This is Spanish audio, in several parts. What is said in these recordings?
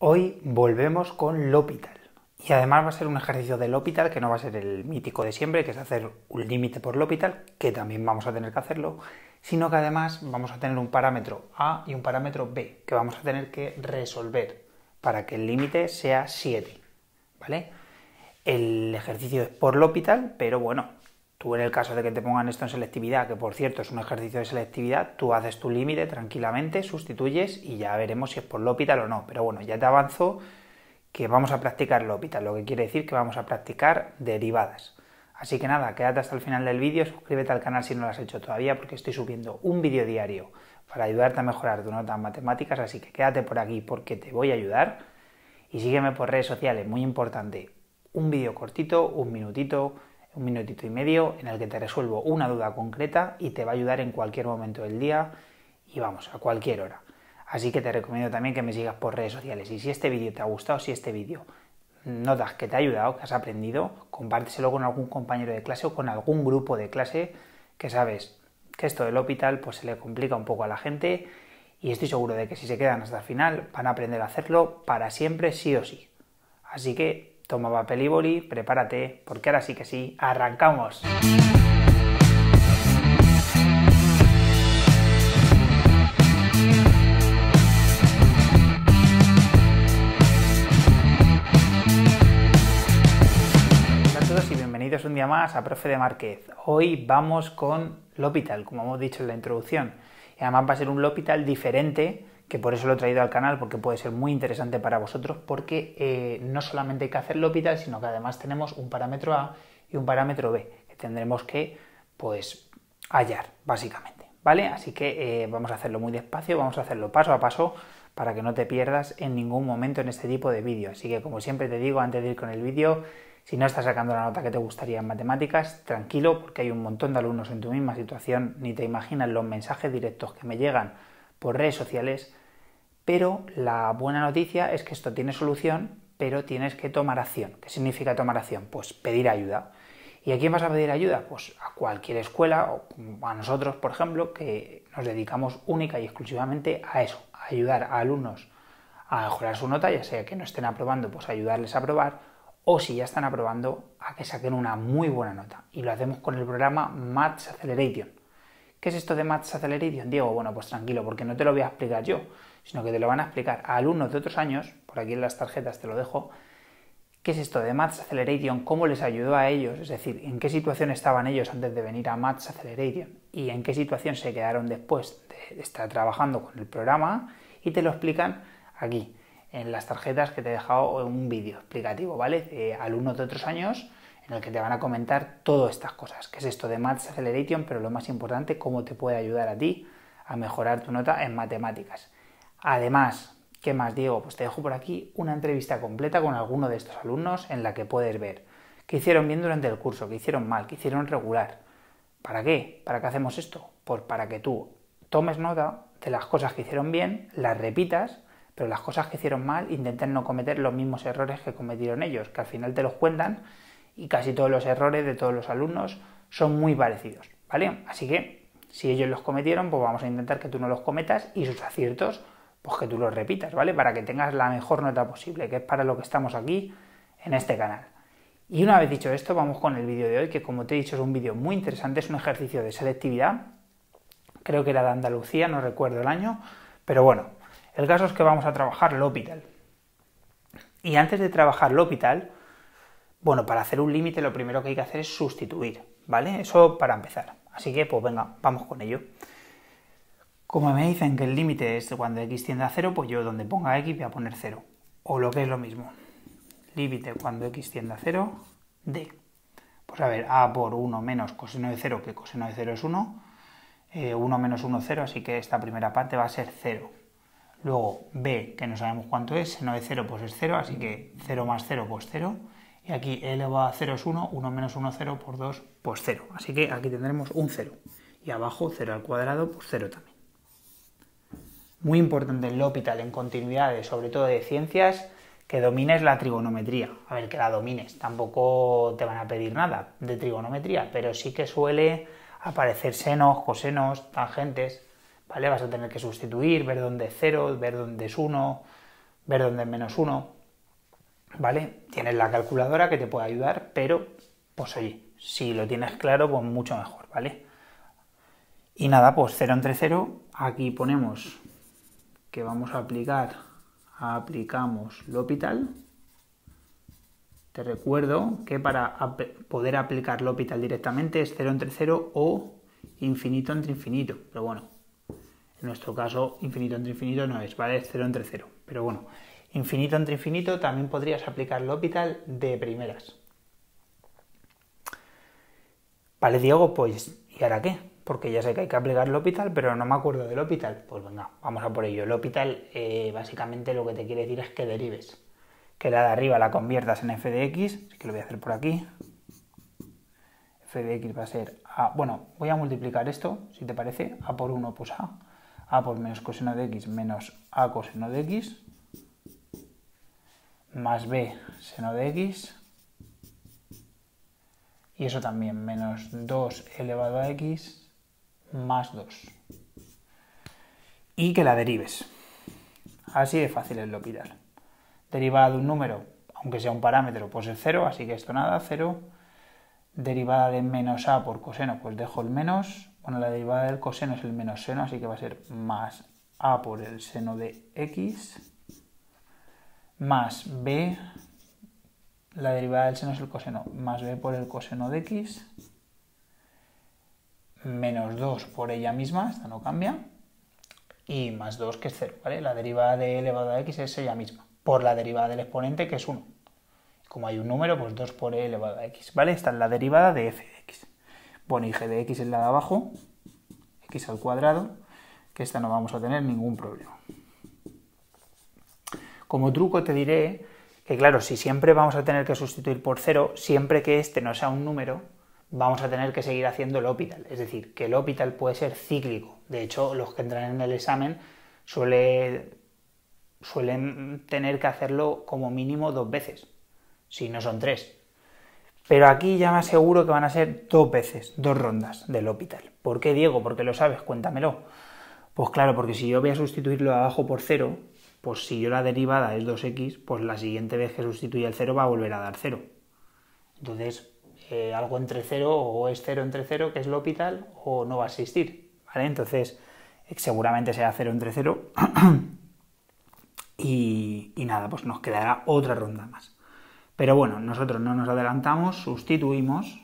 Hoy volvemos con L'Hopital. Y además va a ser un ejercicio de L'Hopital que no va a ser el mítico de siempre, que es hacer un límite por L'Hopital, que también vamos a tener que hacerlo, sino que además vamos a tener un parámetro A y un parámetro B, que vamos a tener que resolver para que el límite sea 7, ¿vale? El ejercicio es por L'Hopital, pero bueno, tú en el caso de que te pongan esto en selectividad, que por cierto es un ejercicio de selectividad, tú haces tu límite tranquilamente, sustituyes y ya veremos si es por L'Hopital o no. Pero bueno, ya te avanzo que vamos a practicar L'Hopital, lo que quiere decir que vamos a practicar derivadas. Así que nada, quédate hasta el final del vídeo, suscríbete al canal si no lo has hecho todavía, porque estoy subiendo un vídeo diario para ayudarte a mejorar tu nota en matemáticas, así que quédate por aquí porque te voy a ayudar. Y sígueme por redes sociales, muy importante, un vídeo cortito, un minutito y medio, en el que te resuelvo una duda concreta y te va a ayudar en cualquier momento del día y vamos, a cualquier hora. Así que te recomiendo también que me sigas por redes sociales. Y si este vídeo te ha gustado, si este vídeo notas que te ha ayudado, que has aprendido, compárteselo con algún compañero de clase o con algún grupo de clase que sabes que esto del L'Hopital pues se le complica un poco a la gente y estoy seguro de que si se quedan hasta el final van a aprender a hacerlo para siempre sí o sí. Así que toma papel y boli, prepárate, porque ahora sí que sí, ¡arrancamos! Bienvenidos un día más a Profe de Márquez. Hoy vamos con L'Hopital, como hemos dicho en la introducción. Y además va a ser un L'Hopital diferente, que por eso lo he traído al canal, porque puede ser muy interesante para vosotros, porque no solamente hay que hacer L'Hopital, sino que además tenemos un parámetro A y un parámetro B, que tendremos que, pues, hallar, básicamente, ¿vale? Así que vamos a hacerlo muy despacio, vamos a hacerlo paso a paso, para que no te pierdas en ningún momento en este tipo de vídeo. Así que, como siempre te digo, antes de ir con el vídeo, si no estás sacando la nota que te gustaría en matemáticas, tranquilo, porque hay un montón de alumnos en tu misma situación, ni te imaginas los mensajes directos que me llegan por redes sociales, pero la buena noticia es que esto tiene solución, pero tienes que tomar acción. ¿Qué significa tomar acción? Pues pedir ayuda. ¿Y a quién vas a pedir ayuda? Pues a cualquier escuela, o a nosotros, por ejemplo, que nos dedicamos única y exclusivamente a eso, a ayudar a alumnos a mejorar su nota, ya sea que no estén aprobando, pues ayudarles a aprobar, o si ya están aprobando, a que saquen una muy buena nota. Y lo hacemos con el programa Maths Acceleration. ¿Qué es esto de Maths Acceleration, Diego? Bueno, pues tranquilo, porque no te lo voy a explicar yo, sino que te lo van a explicar a alumnos de otros años, por aquí en las tarjetas te lo dejo. ¿Qué es esto de Maths Acceleration? ¿Cómo les ayudó a ellos? Es decir, ¿en qué situación estaban ellos antes de venir a Maths Acceleration? ¿Y en qué situación se quedaron después de estar trabajando con el programa? Y te lo explican aquí, en las tarjetas que te he dejado un vídeo explicativo, ¿vale? De alumnos de otros años en el que te van a comentar todas estas cosas. ¿Qué es esto de Maths Acceleration? Pero lo más importante, cómo te puede ayudar a ti a mejorar tu nota en matemáticas. Además, ¿qué más, Diego? Pues te dejo por aquí una entrevista completa con alguno de estos alumnos en la que puedes ver qué hicieron bien durante el curso, qué hicieron mal, qué hicieron regular. ¿Para qué? ¿Para qué hacemos esto? Pues para que tú tomes nota de las cosas que hicieron bien, las repitas, pero las cosas que hicieron mal intenten no cometer los mismos errores que cometieron ellos, que al final te los cuentan y casi todos los errores de todos los alumnos son muy parecidos, ¿vale? Así que si ellos los cometieron, pues vamos a intentar que tú no los cometas y sus aciertos, pues que tú los repitas, ¿vale? Para que tengas la mejor nota posible, que es para lo que estamos aquí en este canal. Y una vez dicho esto, vamos con el vídeo de hoy, que como te he dicho es un vídeo muy interesante, es un ejercicio de selectividad, creo que era de Andalucía, no recuerdo el año, pero bueno, el caso es que vamos a trabajar L'Hopital. Y antes de trabajar L'Hopital, bueno, para hacer un límite lo primero que hay que hacer es sustituir, ¿vale? Eso para empezar. Así que, pues venga, vamos con ello. Como me dicen que el límite es cuando x tiende a 0, pues yo donde ponga x voy a poner 0. O lo que es lo mismo. Límite cuando x tiende a 0 de, pues a ver, a por 1 menos coseno de 0, que coseno de 0 es 1. 1 menos 1, 0, así que esta primera parte va a ser 0. Luego b, que no sabemos cuánto es, seno de 0 pues es 0, así que 0 más 0 pues 0. Y aquí e elevado a 0 es 1, 1 menos 1, 0 por 2 pues 0. Así que aquí tendremos un 0. Y abajo 0 al cuadrado pues 0 también. Muy importante en L'Hopital, en continuidades, sobre todo de ciencias, que domines la trigonometría. A ver, que la domines, tampoco te van a pedir nada de trigonometría, pero sí que suele aparecer senos, cosenos, tangentes, ¿vale? Vas a tener que sustituir, ver dónde es 0, ver dónde es 1, ver dónde es menos 1, ¿vale? Tienes la calculadora que te puede ayudar, pero, pues oye, si lo tienes claro, pues mucho mejor, ¿vale? Y nada, pues 0 entre 0, aquí ponemos que vamos a aplicamos L'Hopital. Te recuerdo que para poder aplicar L'Hopital directamente es 0 entre 0 o infinito entre infinito, pero bueno, en nuestro caso infinito entre infinito no es, ¿vale? Es 0 entre 0, pero bueno, infinito entre infinito también podrías aplicar L'Hopital de primeras. Vale, Diego, pues, ¿y ahora qué? Porque ya sé que hay que aplicar L'Hopital, pero no me acuerdo del L'Hopital. Pues venga, vamos a por ello. L'Hopital básicamente lo que te quiere decir es que derives. Que la de arriba la conviertas en f de x, así que lo voy a hacer por aquí. F de x va a ser a, bueno, voy a multiplicar esto, si te parece, a por 1, pues a por menos coseno de x menos a coseno de x, más b seno de x, y eso también, menos 2 elevado a x más 2. Y que la derives. Así de fácil es L'Hopital. Derivada de un número, aunque sea un parámetro, pues es 0, así que esto nada, 0. Derivada de menos a por coseno, pues dejo el menos. Bueno, la derivada del coseno es el menos seno, así que va a ser más a por el seno de x, más b, la derivada del seno es el coseno, más b por el coseno de x, menos 2 por ella misma, esta no cambia, y más 2 que es 0, ¿vale? La derivada de elevado a x es ella misma, por la derivada del exponente que es 1. Como hay un número, pues 2 por e elevado a x, ¿vale? Esta es la derivada de f de x. Bueno, y g de x es la de abajo, x al cuadrado, que esta no vamos a tener ningún problema. Como truco te diré que, claro, si siempre vamos a tener que sustituir por 0, siempre que este no sea un número, vamos a tener que seguir haciendo L'Hopital. Es decir, que L'Hopital puede ser cíclico. De hecho, los que entran en el examen suelen tener que hacerlo como mínimo 2 veces. Si no son 3. Pero aquí ya me aseguro que van a ser 2 veces, 2 rondas de L'Hopital. ¿Por qué, Diego? Porque lo sabes, cuéntamelo. Pues claro, porque si yo voy a sustituirlo abajo por 0, pues si yo la derivada es 2x, pues la siguiente vez que sustituya el 0 va a volver a dar 0. Entonces, algo entre 0 o es 0 entre 0, que es L'Hopital, o no va a existir, ¿vale? Entonces, seguramente sea 0 entre 0 y nada, pues nos quedará otra ronda más. Pero bueno, nosotros no nos adelantamos, sustituimos,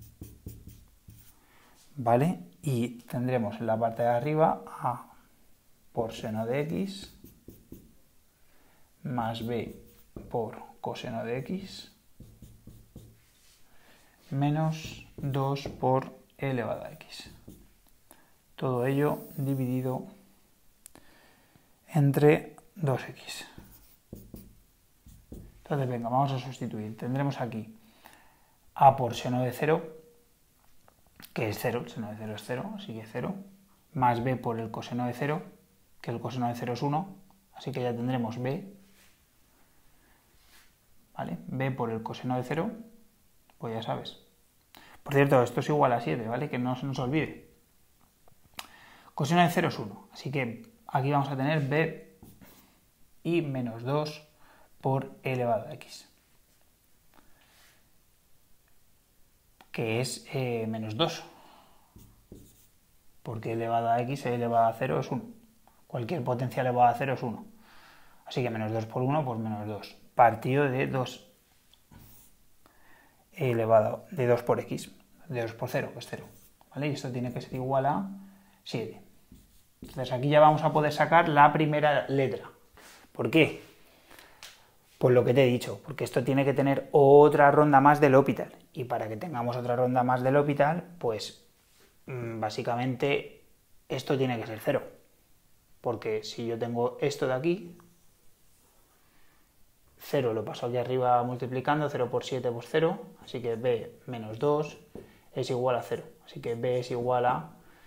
¿vale? Y tendremos en la parte de arriba a por seno de x más b por coseno de x menos 2 por e elevado a x. Todo ello dividido entre 2x. Entonces, venga, vamos a sustituir. Tendremos aquí a por seno de 0, que es 0, el seno de 0 es 0, así que 0, más b por el coseno de 0, que el coseno de 0 es 1, así que ya tendremos b, ¿vale? B por el coseno de 0, pues ya sabes. Por cierto, esto es igual a 7, ¿vale? Que no se nos olvide. Coseno de 0 es 1, así que aquí vamos a tener b y menos 2 por e elevado a x, que es menos 2, porque e elevado a x, e elevado a 0 es 1. Cualquier potencia elevada a 0 es 1. Así que menos 2 por 1, pues menos 2. Partido de 2 elevado de 2 por x, de 2 por 0, que es 0. ¿Vale? Y esto tiene que ser igual a 7. Entonces aquí ya vamos a poder sacar la primera letra. ¿Por qué? Pues lo que te he dicho, porque esto tiene que tener otra ronda más de L'Hopital. Y para que tengamos otra ronda más de L'Hopital, pues básicamente esto tiene que ser 0. Porque si yo tengo esto de aquí, 0 lo paso aquí arriba multiplicando, 0 por 7 por 0, así que b menos 2 es igual a 0. Así que b es igual a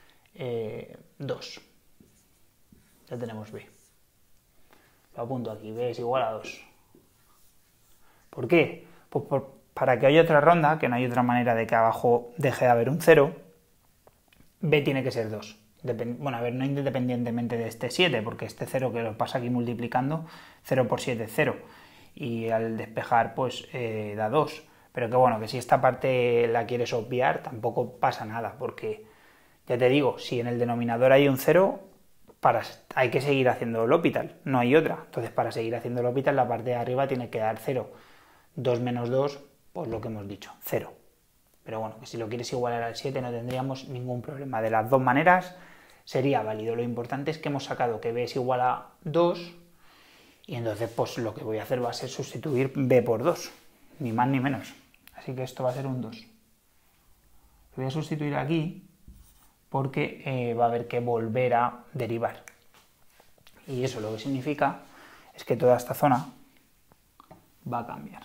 2. Ya tenemos b. Lo apunto aquí, b es igual a 2. ¿Por qué? Pues para que haya otra ronda, que no hay otra manera de que abajo deje de haber un 0, b tiene que ser 2. bueno, a ver, no independientemente de este 7, porque este 0 que lo pasa aquí multiplicando, 0 por 7 es 0, y al despejar pues da 2, pero que bueno, que si esta parte la quieres obviar tampoco pasa nada, porque ya te digo, si en el denominador hay un 0, hay que seguir haciendo el L'Hopital, no hay otra, entonces para seguir haciendo el L'Hopital la parte de arriba tiene que dar 0, 2 menos 2, pues lo que hemos dicho, 0. Pero bueno, que si lo quieres igualar al 7 no tendríamos ningún problema. De las dos maneras sería válido. Lo importante es que hemos sacado que b es igual a 2 y entonces pues lo que voy a hacer va a ser sustituir b por 2, ni más ni menos. Así que esto va a ser un 2. Lo voy a sustituir aquí porque va a haber que volver a derivar. Y eso lo que significa es que toda esta zona va a cambiar.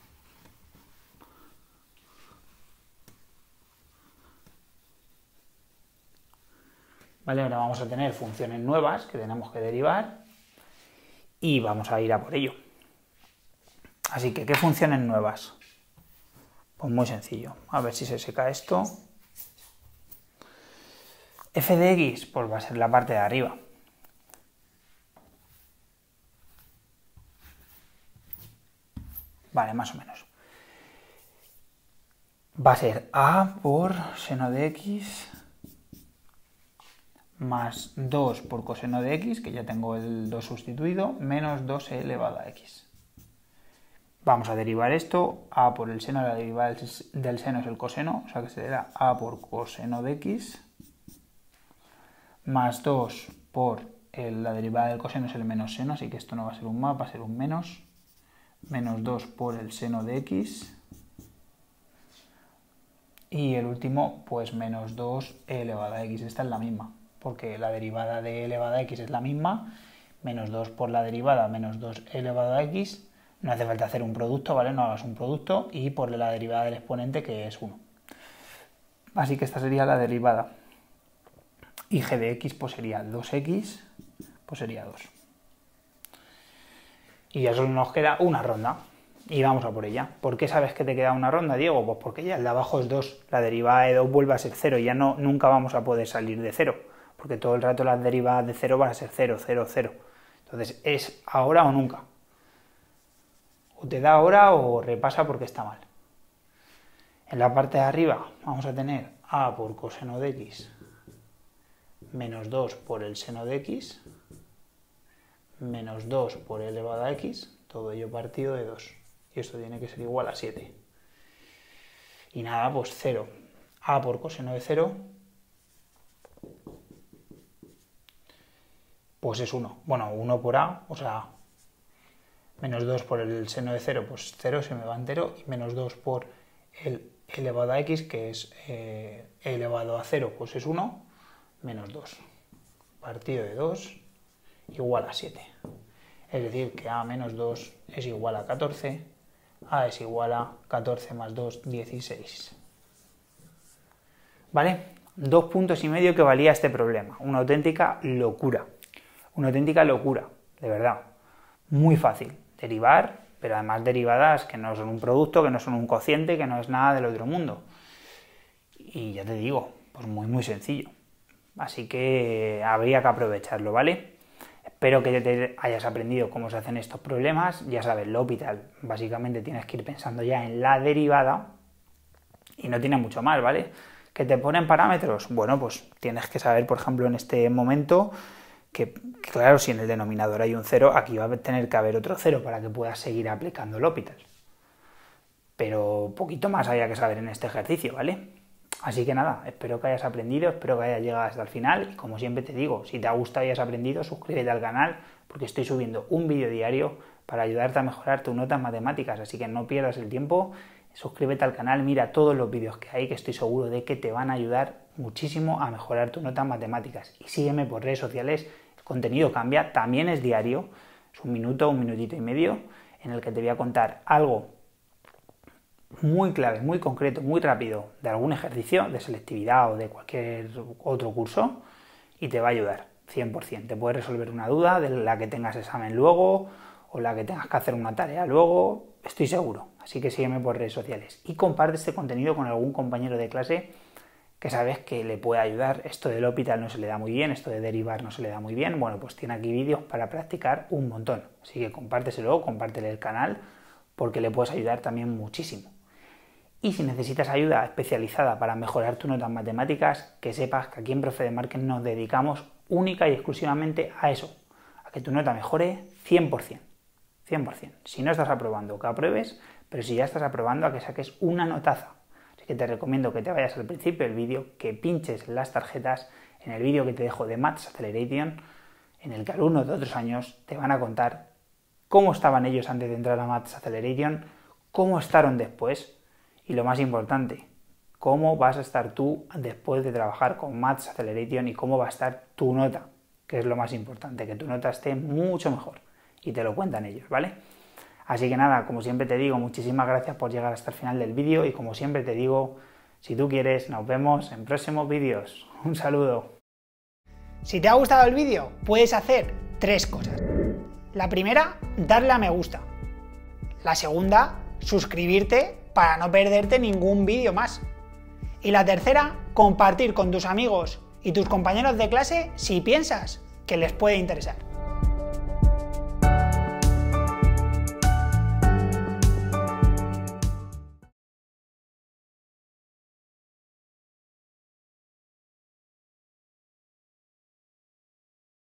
Vale, ahora vamos a tener funciones nuevas que tenemos que derivar y vamos a ir a por ello. Así que, ¿qué funciones nuevas? Pues muy sencillo. A ver si se seca esto. F de x, pues va a ser la parte de arriba. Vale, más o menos. Va a ser a por seno de x más 2 por coseno de x, que ya tengo el 2 sustituido, menos 2e elevado a x. Vamos a derivar esto, a por el seno, la derivada del seno es el coseno, o sea que será a por coseno de x, más 2 por la derivada del coseno es el menos seno, así que esto no va a ser un más, va a ser un menos 2 por el seno de x, y el último, pues menos 2e elevado a x, esta es la misma, porque la derivada de e elevado a x es la misma, menos 2 por la derivada, menos 2e elevado a x, no hace falta hacer un producto, ¿vale? No hagas un producto, y por la derivada del exponente, que es 1. Así que esta sería la derivada. Y g de x pues sería 2x, pues sería 2. Y ya solo nos queda una ronda. Y vamos a por ella. ¿Por qué sabes que te queda una ronda, Diego? Pues porque ya el de abajo es 2. La derivada de 2 vuelve a ser 0. Ya nunca vamos a poder salir de 0. Porque todo el rato las derivadas de 0 van a ser 0, 0, 0. Entonces es ahora o nunca. O te da ahora o repasa porque está mal. En la parte de arriba vamos a tener a por coseno de x menos 2 por el seno de x menos 2 por e elevado a x, todo ello partido de 2. Y esto tiene que ser igual a 7. Y nada, pues 0. A por coseno de 0, pues es 1. Bueno, 1 por a, o sea, menos 2 por el seno de 0, pues 0 se me va entero, y menos 2 por el elevado a x, que es e elevado a 0, pues es 1, menos 2. Partido de 2 igual a 7. Es decir, que a menos 2 es igual a 14, a es igual a 14 más 2, 16. ¿Vale? 2 puntos y medio que valía este problema. Una auténtica locura. Una auténtica locura, de verdad. Muy fácil. Derivar, pero además derivadas que no son un producto, que no son un cociente, que no es nada del otro mundo. Y ya te digo, pues muy muy sencillo. Así que habría que aprovecharlo, ¿vale? Espero que te hayas aprendido cómo se hacen estos problemas. Ya sabes, L'Hopital, básicamente tienes que ir pensando ya en la derivada y no tiene mucho más, ¿vale? ¿Que te ponen parámetros? Bueno, pues tienes que saber, por ejemplo, en este momento que claro, si en el denominador hay un 0, aquí va a tener que haber otro 0 para que puedas seguir aplicando L'Hopital. Pero poquito más había que saber en este ejercicio, ¿vale? Así que nada, espero que hayas aprendido, espero que hayas llegado hasta el final y como siempre te digo, si te ha gustado y has aprendido, suscríbete al canal porque estoy subiendo un vídeo diario para ayudarte a mejorar tus notas matemáticas, así que no pierdas el tiempo, suscríbete al canal, mira todos los vídeos que hay que estoy seguro de que te van a ayudar muchísimo a mejorar tus notas matemáticas y sígueme por redes sociales, el contenido cambia, también es diario, es un minuto, un minutito y medio en el que te voy a contar algo muy clave, muy concreto, muy rápido de algún ejercicio de selectividad o de cualquier otro curso y te va a ayudar 100%. Te puede resolver una duda de la que tengas examen luego o la que tengas que hacer una tarea luego, estoy seguro. Así que sígueme por redes sociales y comparte este contenido con algún compañero de clase que sabes que le puede ayudar. Esto del L'Hopital no se le da muy bien, esto de derivar no se le da muy bien. Bueno, pues tiene aquí vídeos para practicar un montón. Así que compárteselo, compártele el canal, porque le puedes ayudar también muchísimo. Y si necesitas ayuda especializada para mejorar tu nota en matemáticas, que sepas que aquí en Profe de Márquez nos dedicamos única y exclusivamente a eso, a que tu nota mejore 100%. 100%. Si no estás aprobando, que apruebes, pero si ya estás aprobando, a que saques una notaza. Así que te recomiendo que te vayas al principio del vídeo, que pinches las tarjetas en el vídeo que te dejo de Maths Acceleration, en el que alumnos de otros años te van a contar cómo estaban ellos antes de entrar a Maths Acceleration, cómo estaron después, y lo más importante, cómo vas a estar tú después de trabajar con Maths Acceleration y cómo va a estar tu nota, que es lo más importante, que tu nota esté mucho mejor. Y te lo cuentan ellos, ¿vale? Así que nada, como siempre te digo, muchísimas gracias por llegar hasta el final del vídeo y como siempre te digo, si tú quieres, nos vemos en próximos vídeos. Un saludo. Si te ha gustado el vídeo, puedes hacer 3 cosas. La primera, darle a me gusta. La segunda, suscribirte para no perderte ningún vídeo más. Y la tercera, compartir con tus amigos y tus compañeros de clase si piensas que les puede interesar.